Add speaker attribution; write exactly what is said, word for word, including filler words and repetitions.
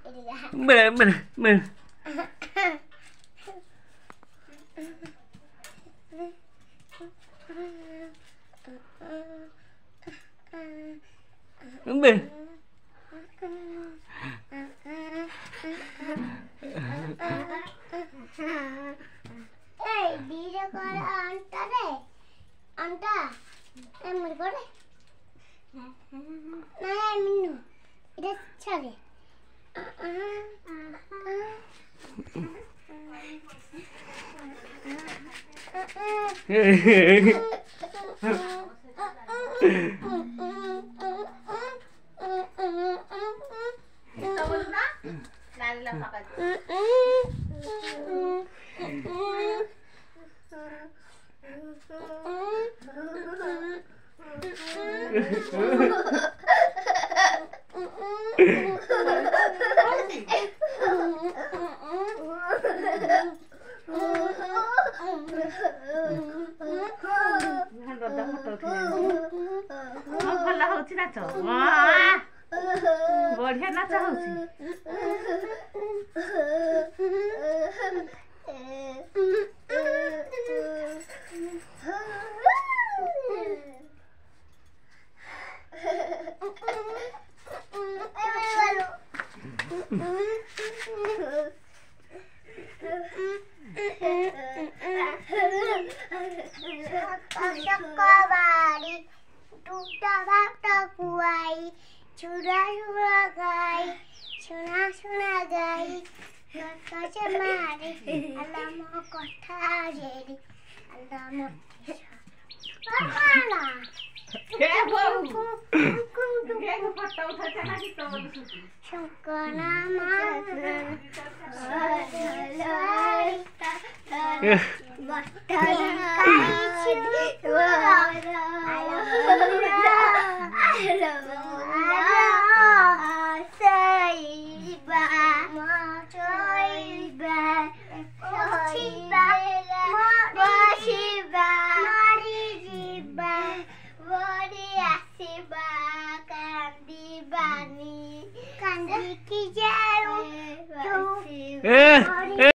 Speaker 1: Mình mình mình mình
Speaker 2: Hey, dia kalau anta deh, anta, emang kau deh, nah minum, ini cari,
Speaker 3: ଭଲ ହଉଛି ନାଚ ବଢିଆ ନାଚ ହଉଛି
Speaker 2: Sekali duda bata kuai, cura cura gai, cuna cuna gai, kata cemari, alamu kota jadi, alamu apa Kandi ki jaru,
Speaker 1: Eh, eh.